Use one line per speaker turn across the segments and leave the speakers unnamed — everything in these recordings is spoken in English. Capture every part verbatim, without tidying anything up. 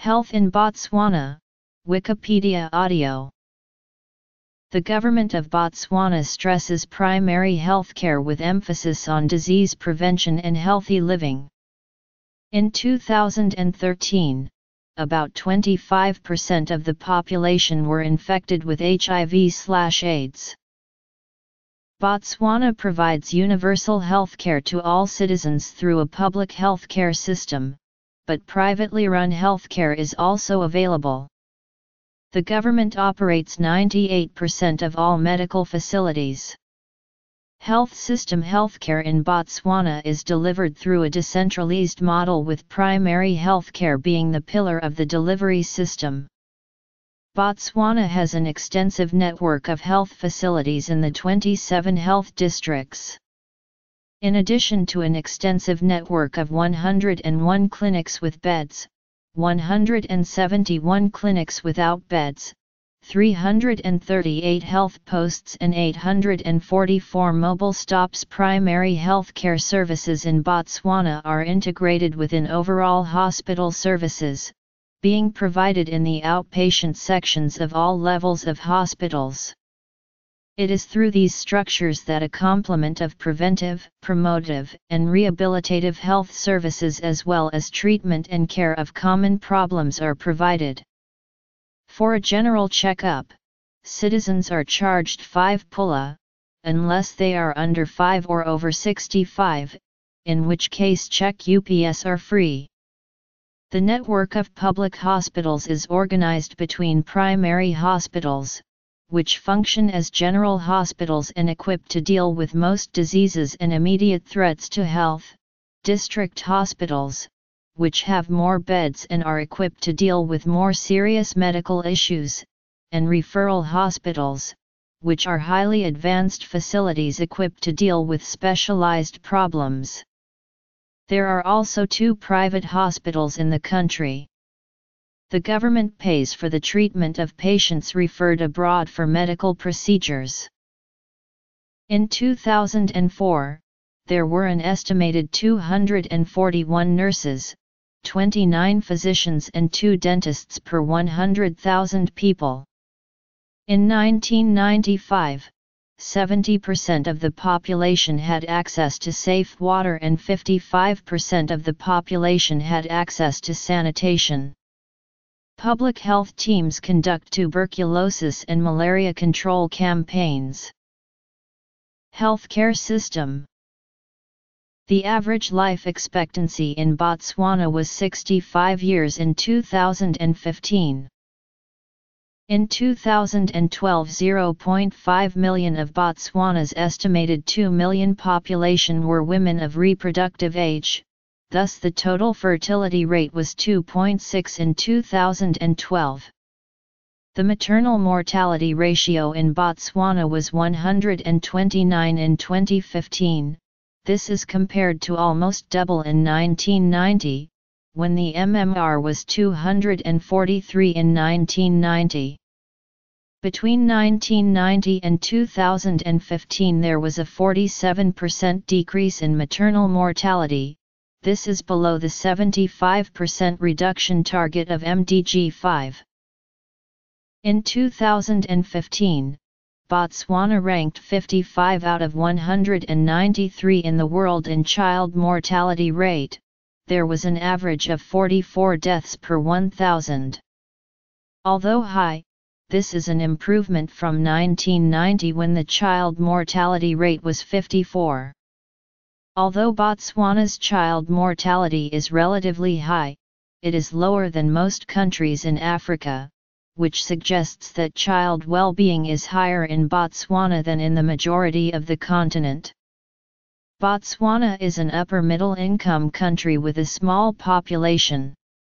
Health in Botswana, Wikipedia audio. The government of Botswana stresses primary health care with emphasis on disease prevention and healthy living. In two thousand thirteen, about twenty-five percent of the population were infected with H I V/AIDS. Botswana provides universal health care to all citizens through a public health care system, but privately run health care is also available. The government operates ninety-eight percent of all medical facilities. Health system healthcare in Botswana is delivered through a decentralized model with primary healthcare being the pillar of the delivery system. Botswana has an extensive network of health facilities in the twenty-seven health districts. In addition to an extensive network of one hundred one clinics with beds, one hundred seventy-one clinics without beds, three hundred thirty-eight health posts and eight hundred forty-four mobile stops. Primary health care services in Botswana are integrated within overall hospital services, being provided in the outpatient sections of all levels of hospitals. It is through these structures that a complement of preventive, promotive, and rehabilitative health services as well as treatment and care of common problems are provided. For a general checkup, citizens are charged five pula, unless they are under five or over sixty-five, in which case check U P S are free. The network of public hospitals is organized between primary hospitals, which function as general hospitals and equipped to deal with most diseases and immediate threats to health, district hospitals, which have more beds and are equipped to deal with more serious medical issues, and referral hospitals, which are highly advanced facilities equipped to deal with specialized problems. There are also two private hospitals in the country. The government pays for the treatment of patients referred abroad for medical procedures. In two thousand four, there were an estimated two hundred forty-one nurses, twenty-nine physicians and two dentists per one hundred thousand people. In nineteen ninety-five, seventy percent of the population had access to safe water and fifty-five percent of the population had access to sanitation. Public health teams conduct tuberculosis and malaria control campaigns. Healthcare system. The average life expectancy in Botswana was sixty-five years in two thousand fifteen. In two thousand twelve, zero point five million of Botswana's estimated two million population were women of reproductive age. Thus the total fertility rate was two point six in two thousand twelve. The maternal mortality ratio in Botswana was one hundred twenty-nine in twenty fifteen, this is compared to almost double in nineteen ninety, when the M M R was two hundred forty-three in nineteen ninety. Between nineteen ninety and two thousand fifteen there was a forty-seven percent decrease in maternal mortality. This is below the seventy-five percent reduction target of M D G five. In two thousand fifteen, Botswana ranked fifty-five out of one hundred ninety-three in the world in child mortality rate. There was an average of forty-four deaths per one thousand. Although high, this is an improvement from nineteen ninety when the child mortality rate was fifty-four. Although Botswana's child mortality is relatively high, it is lower than most countries in Africa, which suggests that child well-being is higher in Botswana than in the majority of the continent. Botswana is an upper-middle-income country with a small population.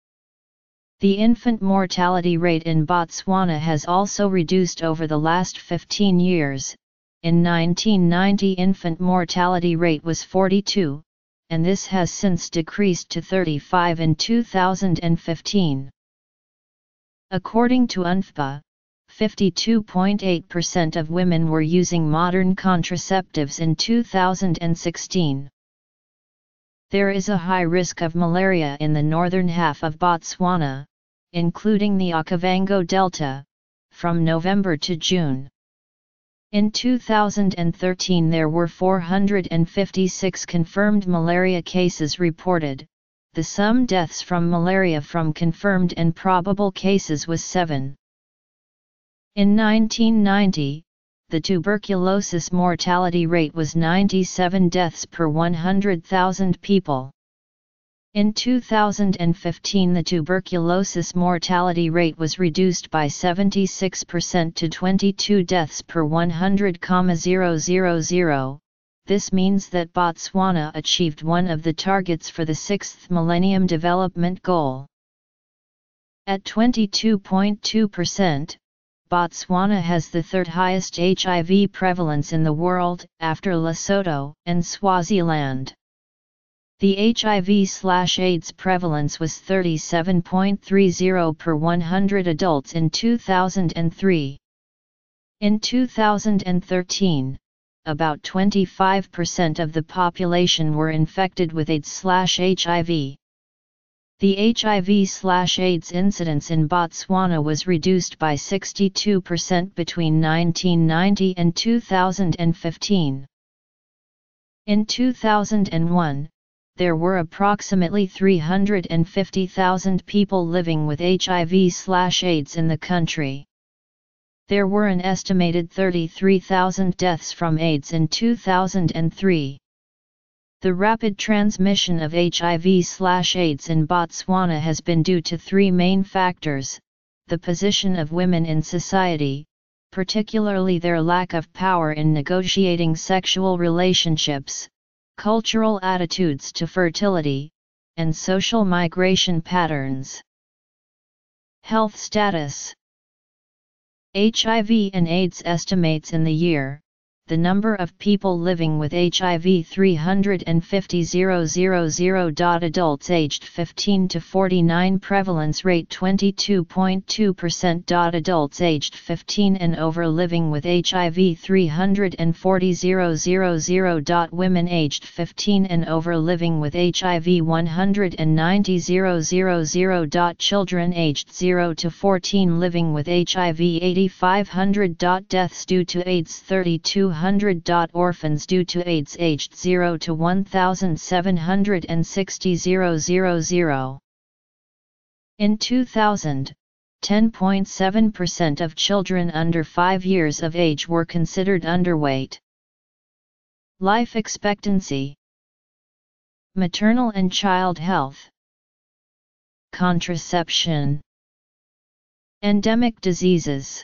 The infant mortality rate in Botswana has also reduced over the last fifteen years. In nineteen ninety infant mortality rate was forty-two, and this has since decreased to thirty-five in two thousand fifteen. According to U N F P A, fifty-two point eight percent of women were using modern contraceptives in two thousand sixteen. There is a high risk of malaria in the northern half of Botswana, including the Okavango Delta, from November to June. In two thousand thirteen there were four hundred fifty-six confirmed malaria cases reported. The sum deaths from malaria from confirmed and probable cases was seven. In nineteen ninety, the tuberculosis mortality rate was ninety-seven deaths per one hundred thousand people. In two thousand fifteen the tuberculosis mortality rate was reduced by seventy-six percent to twenty-two deaths per one hundred thousand. This means that Botswana achieved one of the targets for the sixth Millennium Development Goal. At twenty-two point two percent, Botswana has the third highest H I V prevalence in the world, after Lesotho and Swaziland. The H I V/AIDS prevalence was thirty-seven point three zero per one hundred adults in two thousand three. In two thousand thirteen, about twenty-five percent of the population were infected with AIDS/H I V. The H I V/AIDS incidence in Botswana was reduced by sixty-two percent between nineteen ninety and two thousand fifteen. In two thousand one, there were approximately three hundred fifty thousand people living with H I V/AIDS in the country. There were an estimated thirty-three thousand deaths from AIDS in two thousand three. The rapid transmission of H I V/AIDS in Botswana has been due to three main factors: the position of women in society, particularly their lack of power in negotiating sexual relationships, cultural attitudes to fertility, and social migration patterns. Health status. H I V and AIDS estimates in the year. The number of people living with H I V three hundred fifty thousand. Adults aged fifteen to forty-nine, prevalence rate twenty-two point two percent. Adults aged fifteen and over living with H I V three hundred forty thousand. Women aged fifteen and over living with H I V one hundred ninety thousand. Children aged zero to fourteen living with H I V eighty-five hundred. Deaths due to AIDS thirty-two hundred. Orphans due to AIDS aged zero to one thousand seven hundred sixty thousand. In two thousand, ten point seven percent of children under five years of age were considered underweight. Life expectancy. Maternal and child health. Contraception. Endemic diseases.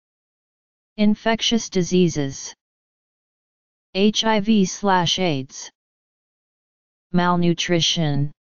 Infectious diseases. H I V/AIDS. Malnutrition.